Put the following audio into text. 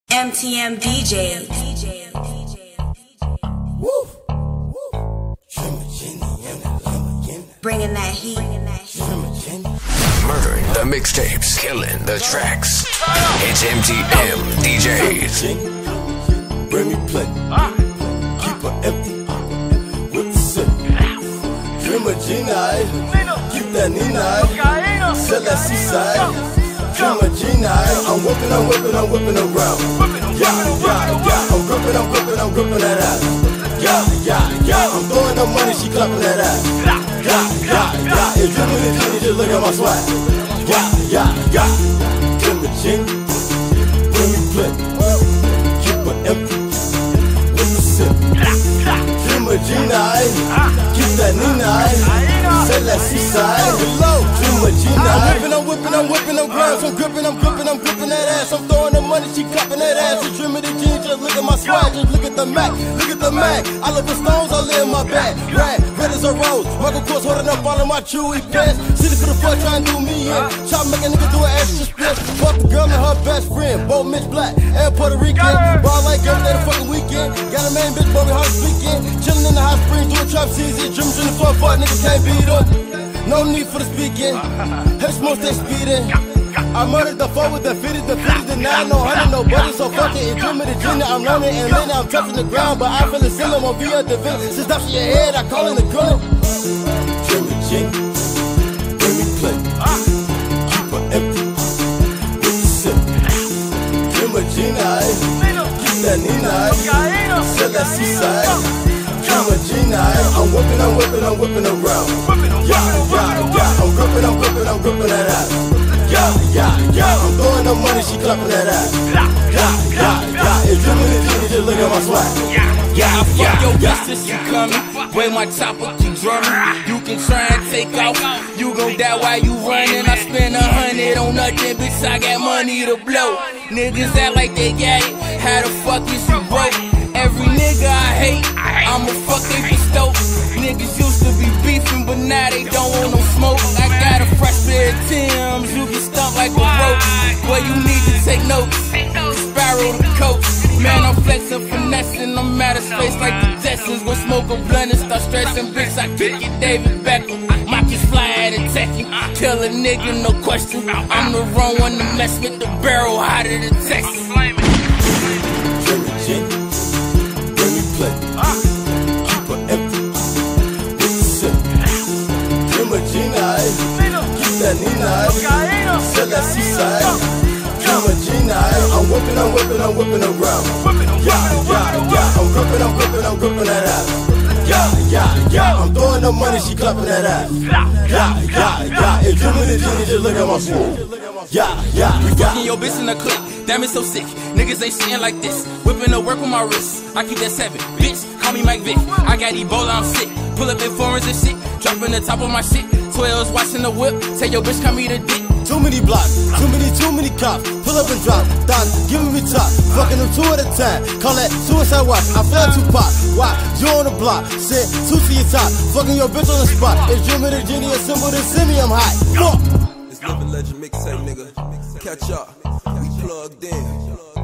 MTM DJ. Bringing that heat. Murdering the mixtapes, killing the tracks. It's MTM DJs. Bring me plate, keep her empty with the sip. Dream of G-Night, keep that Nina, sell that seaside. Dream of G-Night, I'm whipping around. Yeah, I'm gripping that ass. Yeah, I'm throwing the money, she clapping that ass. Yeah, if you really need, just look at my swag. Yeah, Dream of G, bring me plate, keep her empty with the sip. Dream of G-Night, keep that Nina, sell that seaside. Dream of G-Night, I'm whipping, I'm grounds, I'm gripping that ass. I'm throwing the money, she clapping that ass. The Dream of the G, just look at my swag, just look at the Mac, I love the stones, I live in my bag. Red as a rose, Michael Kors holding up all of my Chewy pants. City for the fuck, trying to do me in. Chop make a nigga do an extra split. Fuck the girl and her best friend, both Mitch Black and Puerto Rican. Ball like every day the fucking weekend. Got a main bitch, Bobby Hart speaking. Chillin' in the hot springs, doing trap season. Dreams in the front, fuck niggas can't beat them. No need for the speaking. Head smoke, stay speeding. I murdered the 4 with the 50, the 9, no 100, no budget, so fuck it. It's Dream of the Gina, I'm learning and leaning, I'm touching the ground, but I feel the ceiling won't be a division. Since that's in your head, I call in the grilling. Dream of G, bring me plate, keep her empty with the sip. Dream of G-Night, keep that Nina, sell that seaside. Dream of G-Night, I'm whipping around. Yeah, I'm gripping that ass. Yeah, I'm throwing the money, she clapping that ass. Yeah, if you really need, just look at my swag. I fuck your bitch till she coming. Wear my chopper, keep drumming. You can try and take off, you gon' die while you running. I spend 100 on nothing, bitch, I got money to blow. Niggas act like they got it, how the fuck is you broke? Every nigga I hate, I'ma fuck they for stoked. Niggas used to be beefing, but now they don't want no smoke. I got a fresh pair of Timbs, you can stomp like a rope. Boy, you need to take notes, Sparrow the coach. Man, I'm flexing, finessing, I'm out of space like the Jetsons. Gon' smoke a blunt and start stressing, bitch, I kick it, David Beckham. My kids fly at attacking, kill a nigga, no question. I'm the wrong one to mess with, the barrel hotter than Texas. Dream of G, bring me plate, keep her empty with the sip. Dream of G-Night, keep that Nina, sell that seaside. Dream of G-Night, I'm whipping around. Yeah, I'm gripping that ass. Yeah, I'm throwing the money, she clapping that ass. Yeah, if you really need, just look at my swag. Yeah. We fucking your bitch in the clip, damn it's so sick. Niggas ain't shitting like this, whipping the work with my wrist. I keep that 7, bitch, call me Mike Vick. I got Ebola, I'm sick, pull up in foreigns and shit, dropping the top of my shit. 12's watching the whip, tell your bitch come eat a dick. Too many blocks, too many cops. Pull up and drop, dots, giving me top. Fucking them 2 at a time, call that suicide watch. I fly 2 pop, why? You on the block, sit 2 to your top. Fucking your bitch on the spot. It's Dream of the Genie, a symbol to send me, I'm hot. Fuck! It's Living Legend mixtape, nigga. Catch up, we plugged in.